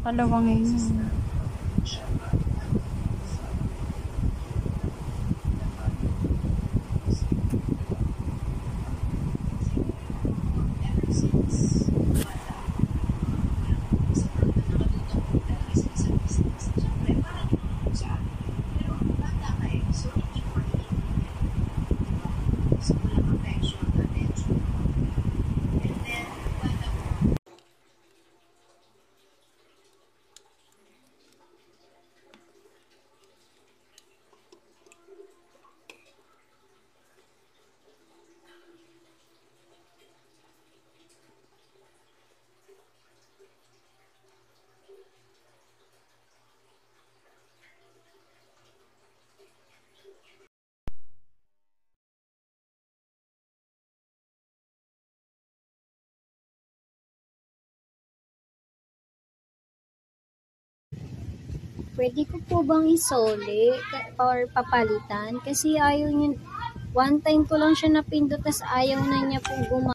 Kalawangin yun. Pwede ko po bang isoli or papalitan? Kasi ayaw niya, one time ko lang siya napindot, tas ayaw na niya po